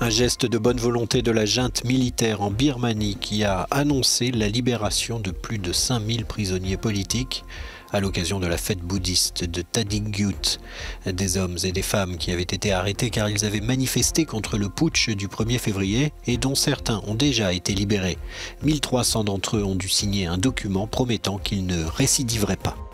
Un geste de bonne volonté de la junte militaire en Birmanie qui a annoncé la libération de plus de 5000 prisonniers politiques à l'occasion de la fête bouddhiste de Tadigyut, des hommes et des femmes qui avaient été arrêtés car ils avaient manifesté contre le putsch du 1er février et dont certains ont déjà été libérés. 1300 d'entre eux ont dû signer un document promettant qu'ils ne récidiveraient pas.